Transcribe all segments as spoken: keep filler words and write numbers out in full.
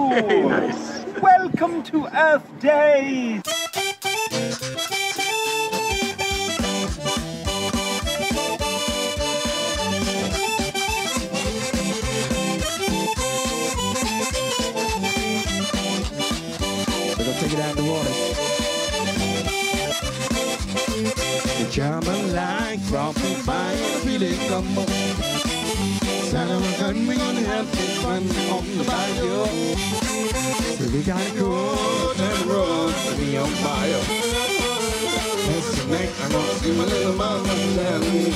Very nice. Welcome to Earth Day. We're gonna take it out in the water. The German light dropping by and feeling come on. Son of a gun, we're gonna have some fun on the bayou. So we gotta go down the road to be on fire. That's the night I'm gonna see my little mama down.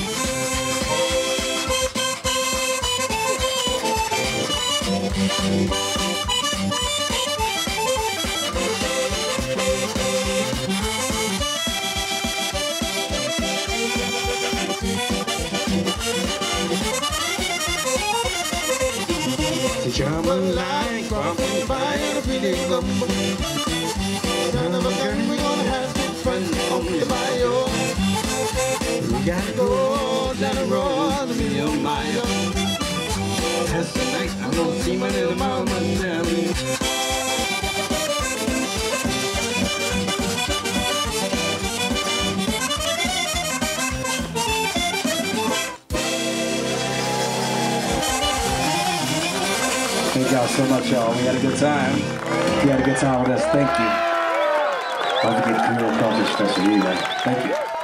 The German line crossing by and a feeling come. Son of a gun, we're gonna have some fun on the bayou. We gotta go down the road a million miles. That's the night I'm gonna see my little mama down. Thank y'all so much, y'all. We had a good time. You had a good time with us. Thank you. Don't forget to come to the coffee special either. Thank you.